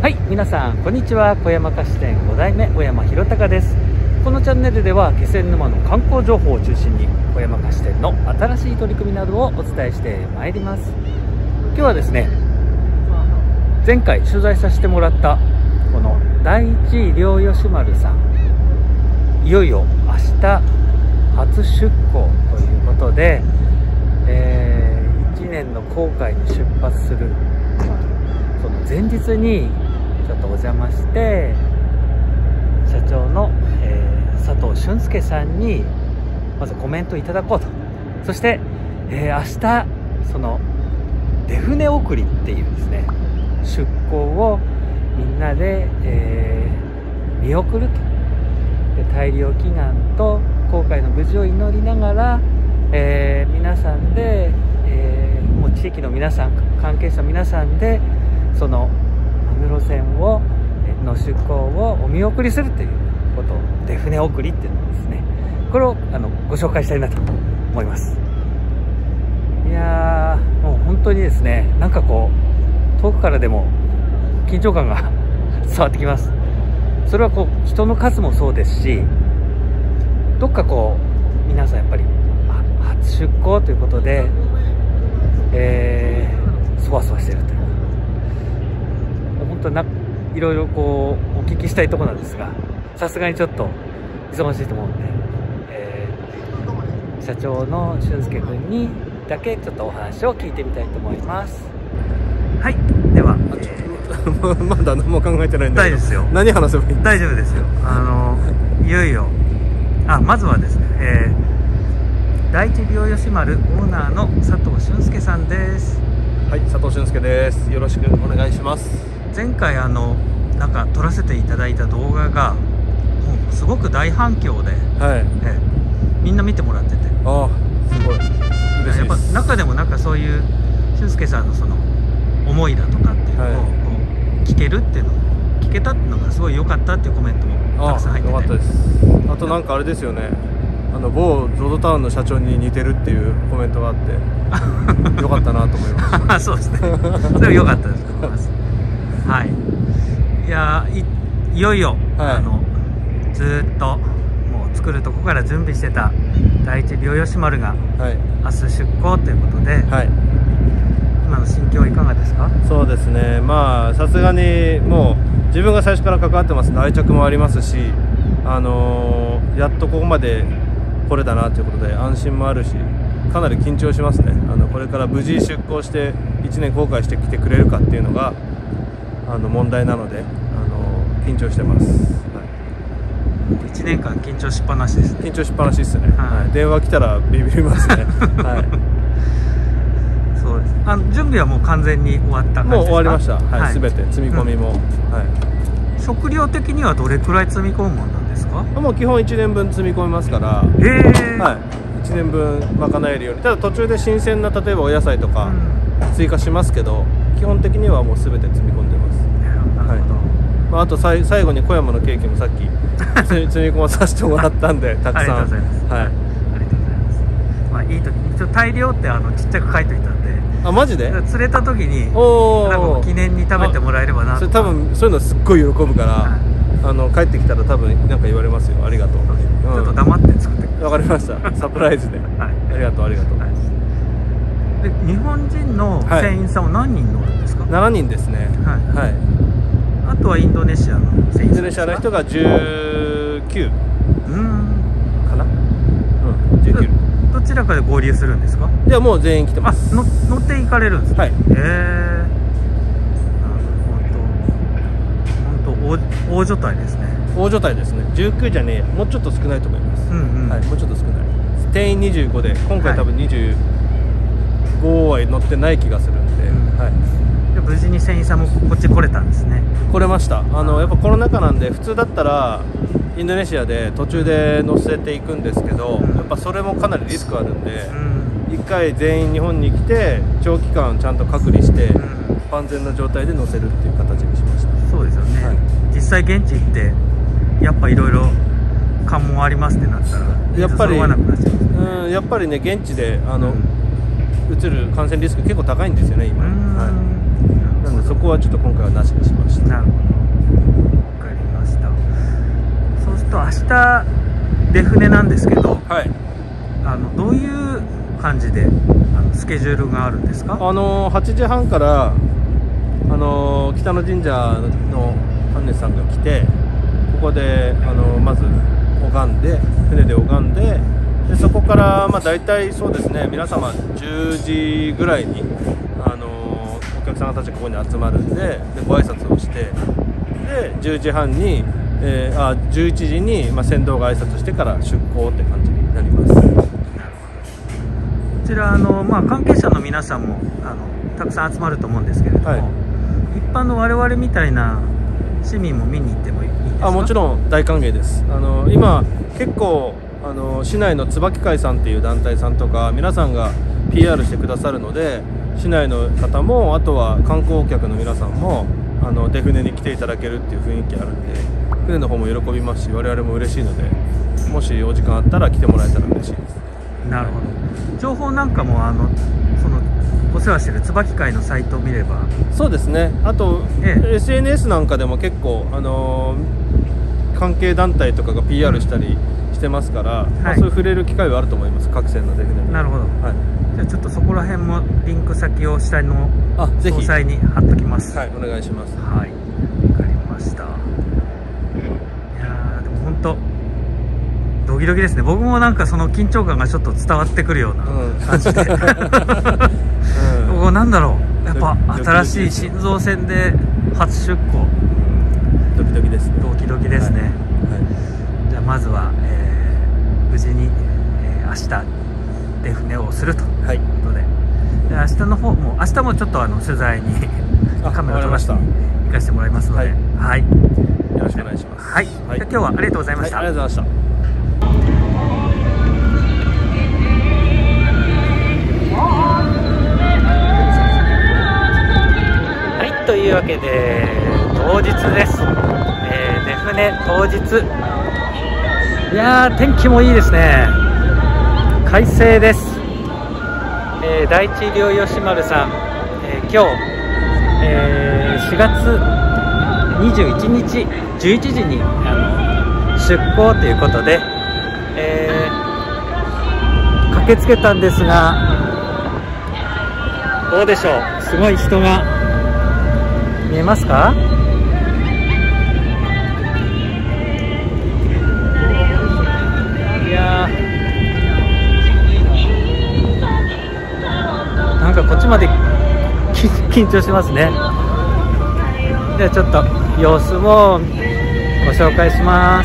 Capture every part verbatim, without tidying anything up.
はい、皆さんこんにちは。小山菓子店ご代目小山弘隆です。このチャンネルでは気仙沼の観光情報を中心に小山菓子店の新しい取り組みなどをお伝えしてまいります。今日はですね、前回取材させてもらったこの第一両吉丸さん、いよいよ明日初出港ということで、えー、いちねんの航海に出発するその前日にちょっとお邪魔して、社長の、えー、佐藤俊介さんにまずコメントいただこうと。そして、えー、明日その出船送りっていうですね、出港をみんなで、えー、見送ると。で、大漁祈願と航海の無事を祈りながら、えー、皆さんで、えー、もう地域の皆さん、関係者皆さんでそのマグロ船をの出港をお見送りするということを、出船送りっていうのですね、これをあのご紹介したいなと思います。いやー、もう本当にですね、なんかこう遠くからでも緊張感が伝わってきます。それはこう人の数もそうですし、どっかこう皆さんやっぱり初出港ということで、えー、そわそわしてるという、本当ないろいろこうお聞きしたいところなんですが、さすがにちょっと忙しいと思うんで、えー、社長の俊介君にだけちょっとお話を聞いてみたいと思います。はい、では、えー、まだ何も考えてないんだけど、大丈夫ですよ。何話せばいいんですか？ 大丈夫ですよ。あのいよいよ、あ、まずはですね、えー、第一両吉丸オーナーの佐藤俊介さんです。 はい、佐藤俊介です。よろしくお願いします。 前回あのなんか撮らせていただいた動画がもうすごく大反響で、はい、えみんな見てもらってて、 ああ、すごい嬉しいです。 やっぱ中でもなんかそういう俊介さんのその思いだとかっていうのを、はい、こう聞けるっていうのを聞けたっていうのがすごい良かったっていうコメントもたくさん入ってて、 ああ、良かったです。あとなんかあれですよね、あの某 ゾゾ タウンの社長に似てるっていうコメントがあって良かったなと思いましたそうですね、それは良かったですと思います。はい、いや い, いよいよ、はい、あのずーっともう作るとこから準備してた第一両吉丸が、はい、明日出港ということで、はい、今の心境はいかがですか？ そうですね、まあさすがにもう自分が最初から関わってますので愛着もありますし、あのー、やっとここまで来れたなということで安心もあるし、かなり緊張しますね。あのこれから無事出港していちねん航海してきてくれるかっていうのがあの問題なので、あの緊張してます。はい、 いちねんかん緊張しっぱなしですね。 緊張しっぱなしですね。 はいはい、電話来たらビビりますね。はい、 そうです。あの準備はもう完全に終わった感じですか？ もう終わりました。はい、はい、全て積み込みも、うん、はい。 食料的にはどれくらい積み込むものなんですか？ もう基本いちねんぶん積み込みますから、 えーはい、いちねんぶん賄えるように。ただ途中で新鮮な例えばお野菜とか追加しますけど、うん、基本的にはもう全て積み込んでます。 なるほど。はい、 まあ、あとさい最後に小山のケーキもさっき積み込まさせてもらったんでたくさん。ありがとうございます。 はい、ありがとうございます。まあいい時に一応大量ってあのちっちゃく書いといたんで。 あ、マジで？ 釣れた時におなんかもう記念に食べてもらえればなと。 それ多分そういうのすっごい喜ぶから、はい、あの帰ってきたら多分なんか言われますよ。ありがとう。 うん、ちょっと黙って作ってください。 わかりました。サプライズで。はい、ありがとうありがとう。はい、 で日本人の船員さんは何人乗るんですか？ ななにんですね。はい。はい、 あとはインドネシアの船員さんですか？インドネシアの人がじゅうきゅううんかな。うん、じゅうきゅう。 どちらかで合流するんですか？ いや、もう全員来てます。 あ、の乗って行かれるんですか？はい。へえー、なるほど。本当大大所帯ですね。 大所帯ですね。じゅうきゅうじゃねえや、もうちょっと少ないと思います。 うんうん、 はい、もうちょっと少ない。定員にじゅうごで今回多分にじゅうごは乗ってない気がするんで、うん、はい。 無事に船員さんもこっち来れたんですね。来れました。あのやっぱコロナ禍なんで、普通だったらインドネシアで途中で乗せていくんですけど、うん、やっぱそれもかなりリスクあるんで、うん、いっかい全員日本に来て長期間ちゃんと隔離して、うん、万全な状態で乗せるっていう形にしました。 そうですよね。はい、実際現地行ってやっぱいろいろ関門ありますってなったらやっぱりなくなっちゃうんですね。 うん、やっぱりね、現地であの、うん、移る感染リスク結構高いんですよね今。はい、なのでそこはちょっと今回はなしにしました。 なるほど、わかりました。そうすると明日出船なんですけど、 はい、 あのどういう感じであのスケジュールがあるんですか？ あのはちじはんからあの北野神社の神主さんが来て、ここであのまず拝んで、船で拝んで、でそこからまあ大体そうですね、皆様じゅうじぐらいにあのお客さんたちがここに集まるんで、でご挨拶をして、でじゅうじはんに、えー、あじゅういちじに、まあ、船頭が挨拶してから出港って感じになります。 なるほど。こちらあの、まあ、関係者の皆さんもあのたくさん集まると思うんですけれども、はい、一般の我々みたいな市民も見に行ってもいいですか？あ、 もちろん大歓迎です。あの今結構あの市内の椿会さんっていう団体さんとか皆さんが ピーアール してくださるので、市内の方もあとは観光客の皆さんもあの出船に来ていただけるっていう雰囲気あるんで、船の方も喜びますし、我々も嬉しいので、もしお時間あったら来てもらえたら嬉しいです。 なるほど。情報なんかもあのそのお世話してる椿会のサイトを見れば。 そうですね。あと、ええ、エスエヌエス なんかでも結構あのー、関係団体とかが ピーアール したりしてますから、はい、まあ、そういう触れる機会はあると思います。各船の出船も。 なるほど。はい。じゃあちょっとそこら辺もリンク先を下の詳細に貼っときます。 はい、お願いします。 はい。わかりました。いやーでも本当ドキドキですね。僕もなんかその緊張感がちょっと伝わってくるような感じで、うん、僕なんだろう、やっぱ新しい新造船で初出港、 ドキドキですね。 ドキドキですね。はいはい、じゃあまずは、えー、無事に、えー、明日出船をするということで、はい、で明日の方も明日もちょっとあの取材にカメラ撮らせて行かせてもらいますので、はい、はい、 よろしくお願いします。 はい、はい、じゃあ今日はありがとうございました。 はい、ありがとうございました。 というわけで当日です、えー、出船当日、いやー天気もいいですね。快晴です。えー、第一領吉丸さん、えー、今日、えー、しがつにじゅういちにちじゅういちじにあの出港ということで、えー、駆けつけたんですが、どうでしょう、すごい人が見えますか？いやーなんかこっちまで緊張しますね。ではちょっと様子をご紹介します。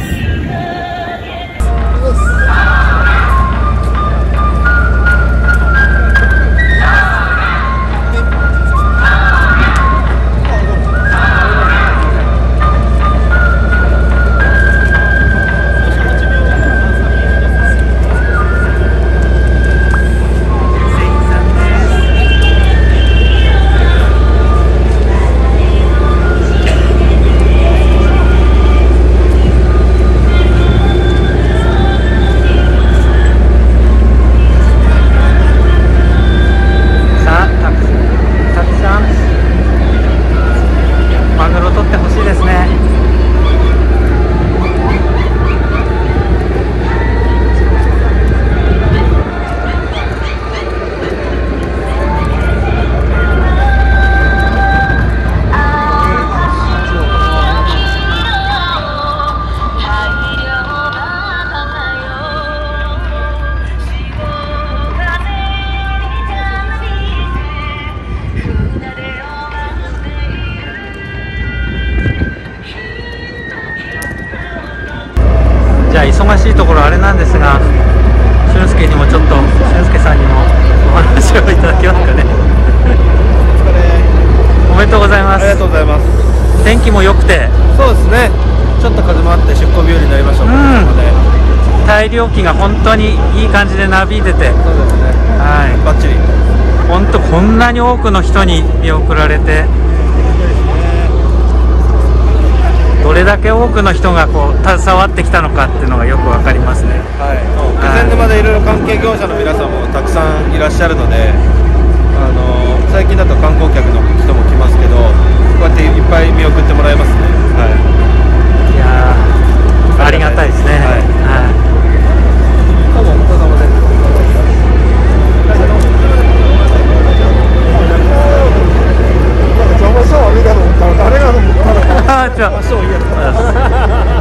忙しいところあれなんですが、俊介にもちょっと俊介さんにもお話をいただけますかね。おめでとうございます。 ありがとうございます。 天気も良くて、 そうですね、ちょっと風もあって出港日和になりましたので、 うん、大漁旗が本当にいい感じでなびいてて、そうですね、はい、 バッチリ。 本当こんなに多くの人に見送られて、どれだけ多くの人がこう携わってきたのかっていうのがよくわかりますね。 はい、気仙沼でいろいろ関係業者の皆さんもたくさんいらっしゃるので、あの最近だと観光客の人も来ますけど、 こうやっていっぱい見送ってもらえますね。はい。 いやー、ありがたいですね。はい。はい。どうもお疲れ様です。 邪魔したわけだと思ったら誰がと思ったら。 あー、じゃあ、 そういや。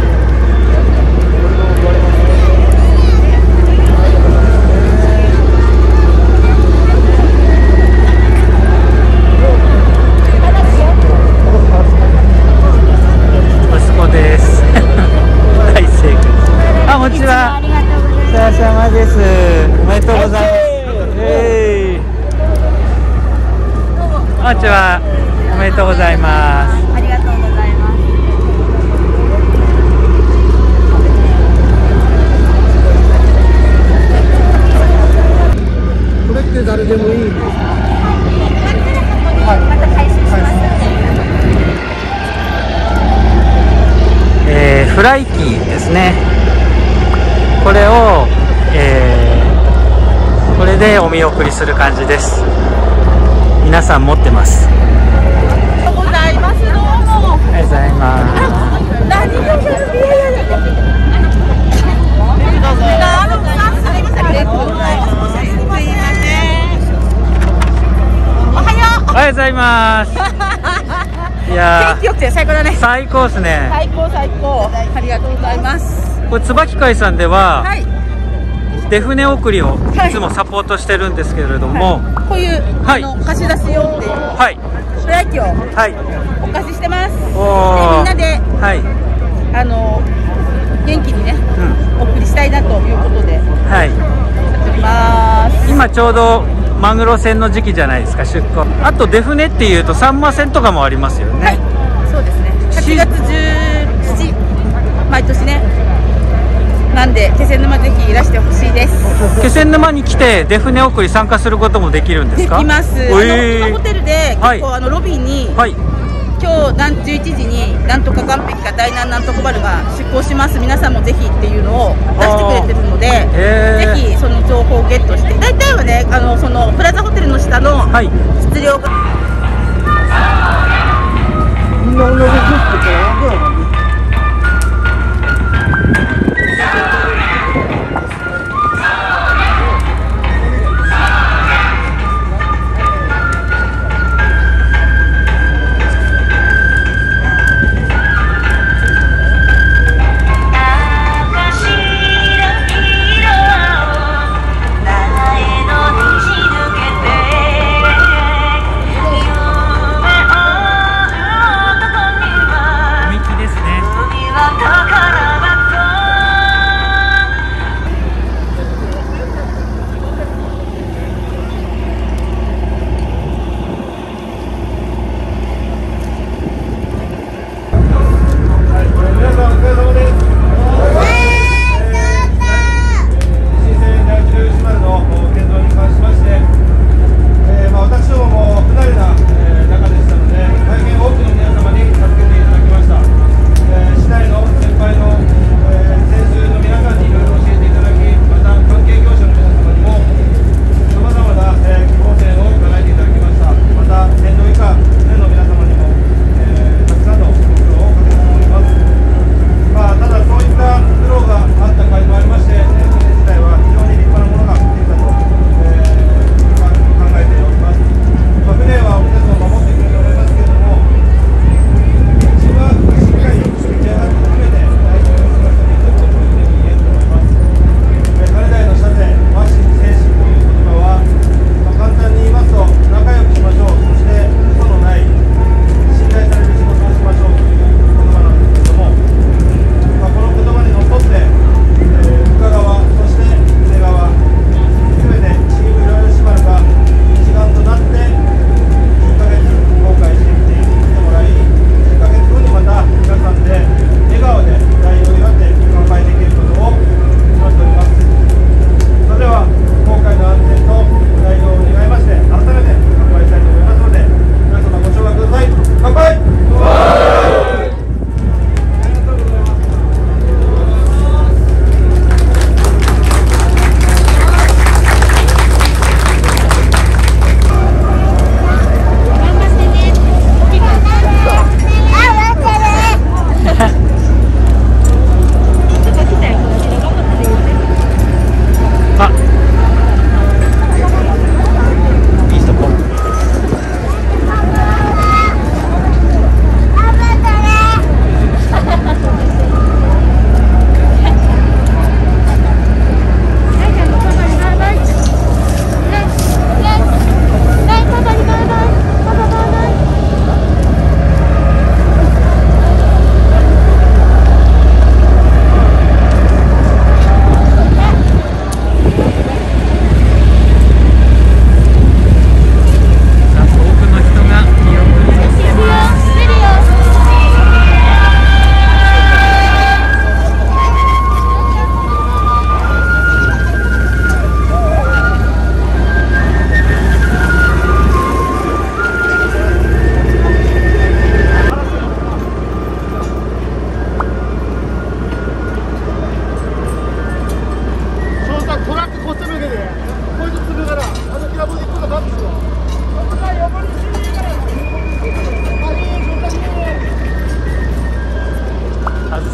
です。大成功。あ、こんにちは。お疲れ様です。おめでとうございます。えー、こんにちは。おめでとうございます。 ありがとうございます。 これって誰でもいいんですか？ はい、また回収します。 えー、フライキーですね。これを、えー、これでお見送りする感じです。皆さん持ってます。 ありがとうございます。どうも。 ありがとうございます。 何でしょう。いやいやいや。どうぞ。あの、ありがとうございます。すいません。おはよう。 おはようございます。いや天気良くて最高だね。 最高ですね。 最高最高。ありがとうございます。 これ椿海さんでは、 はい。 出船送りをいつもサポートしてるんですけれども、 はい、こういう、 はい、 あの貸し出すよっていうはいフライ機をはいお貸ししてます。でおーみんなで、 はいあの元気にね、 うん、 お送りしたいなということではいやっております。 今ちょうどマグロ船の時期じゃないですか、出港。あと出船っていうとサンマ船とかもありますよね。 はい、そうですね。はちがつじゅうしち毎年ね。なんで気仙沼ぜひいらしてほしいです。 気仙沼に来て出船送り参加することもできるんですか？ できます。 えー、 あのホテルで結構、はい、あのロビーに、はい、今日なんじゅういちじになんとか岸壁か大南なんとか丸が出港します。皆さんもぜひっていうのを出してくれてるので、ぜひその情報をゲットして、大体はね、あのそのプラザホテルの下の質量が、 みんな同じですけど、何ぐらいなんですか？ 「夢を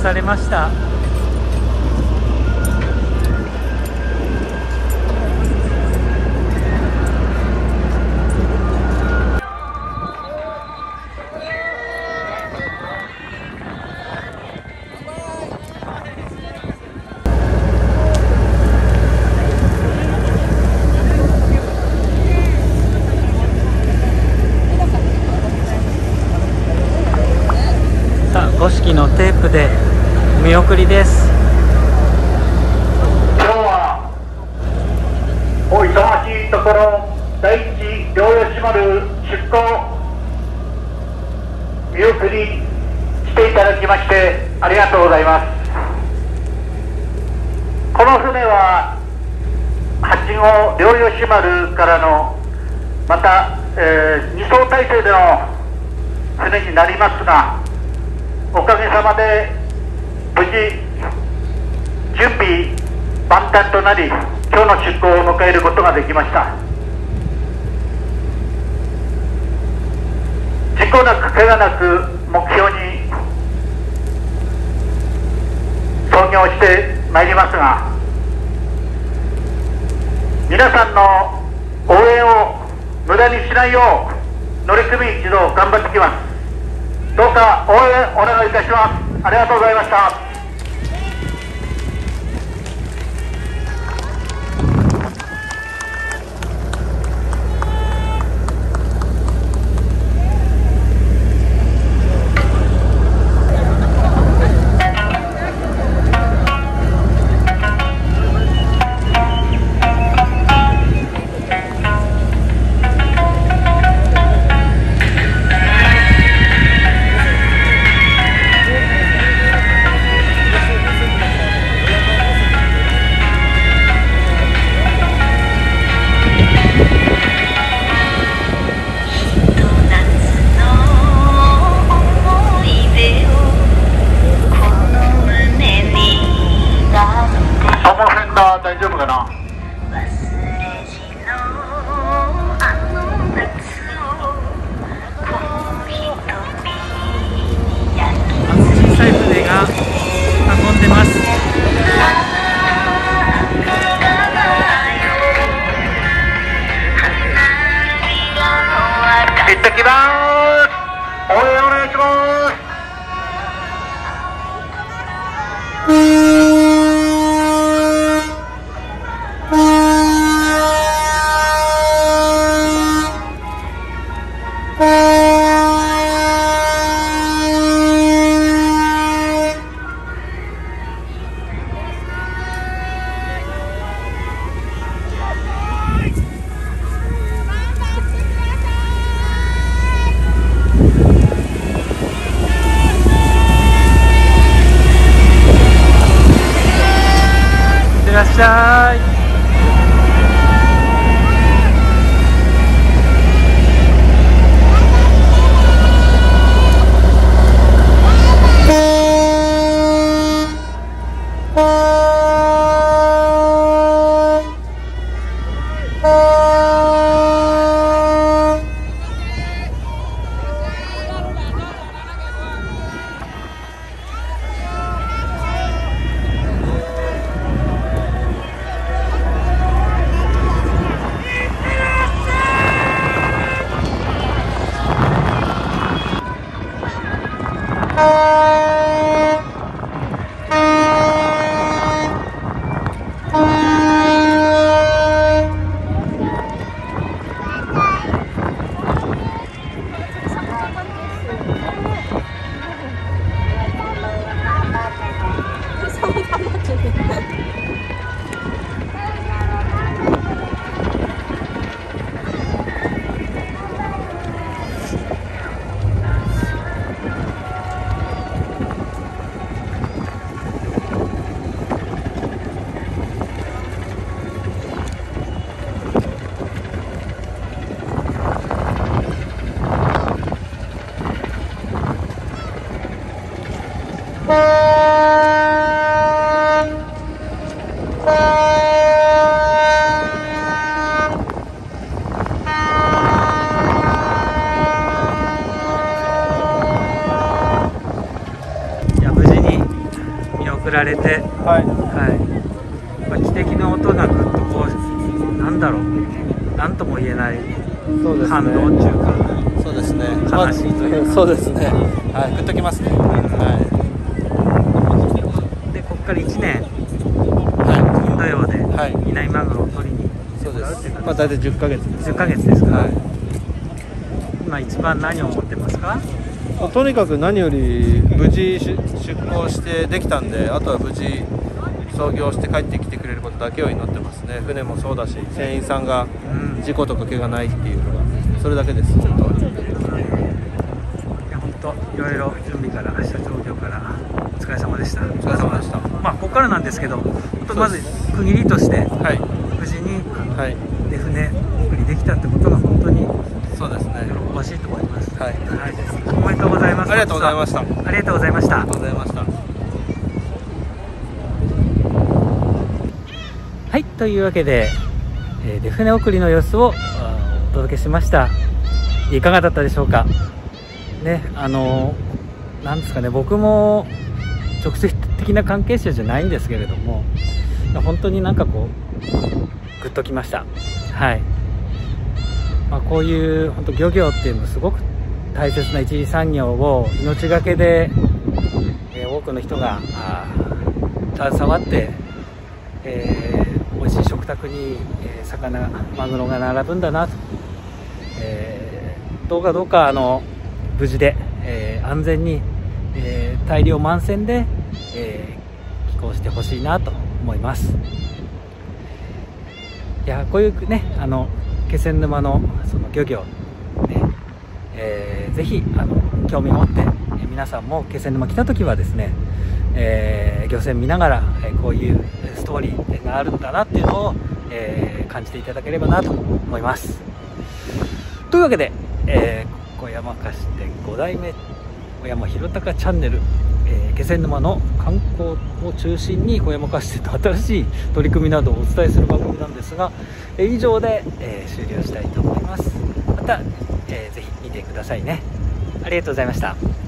されました。五色のテープで見送りです。 今日はお忙しいところ第一両吉丸出港見送りしていただきましてありがとうございます。この船ははち号両吉丸からのまた、えー、に艘体制での船になりますが、おかげさまで無事準備万端となり、今日の出港を迎えることができました。事故なく怪我なく目標に操業してまいりますが、皆さんの応援を無駄にしないよう乗組一同頑張ってきます。どうか応援お願いいたします。ありがとうございました。大丈夫かな。 小さい船が運んでます。 行ってきます。応援お願いします。 いらっしゃい。 送られて、 はいはい、汽笛の音がぐっとこうなんだろう、なんとも言えないそうですね、 感動っていうか、 そうですね、 悲しいというか、 そうですね、はい、グッときますね、はでここからいちねん、 い、はインド洋でい、はい、 ミナミマグロを取りにそうですっていう。 まあ大体じゅっかげつです。 じゅっかげつですから、 はい。 今一番何を思ってますか？ とにかく何より無事出出港してできたんで、あとは無事操業して帰ってきてくれることだけを祈ってますね。船もそうだし、船員さんが事故とか怪我ないっていうのがそれだけです。本当に。 いや本当いろいろ準備から社長業からお疲れ様でした。お疲れ様でした。 まあここからなんですけど、本当まず区切りとしてはい。 無事にはい。 で船送りできたってことが本当にそうですね。 喜ばしいと思います。 はい。 はい、おめでとうございます。 ありがとうございました。あありがとうございました。 りがとうございました。 はい、というわけで、えー、で船送りの様子をお届けしました。いかがだったでしょうか。ね、あのー、なんですかね、僕も直接的な関係者じゃないんですけれども、本当になんかこうグッときました。はい。まあ、こういう本当漁業っていうのはすごく大切な一次産業を命がけで、えー、多くの人が携わって、えー、美味しい食卓に、えー、魚マグロが並ぶんだなと、えー、どうかどうかあの無事で、えー、安全に、えー、大量満船で、えー、寄港してほしいなと思います。いやこういうねあの気仙沼のその漁業ね、えー、ぜひあの興味持って、えー、皆さんも気仙沼来た時はですね、えー、漁船見ながら、えー、こういうストーリーがあるんだなっていうのを、えー、感じていただければなと思います。というわけで、えー、小山菓子店ご代目小山弘隆チャンネル、えー、気仙沼の観光を中心に小山菓子店の新しい取り組みなどをお伝えする番組なんですが、えー、以上で、えー、終了したいと思います。また、えー、ぜひ見てくださいね。ありがとうございました。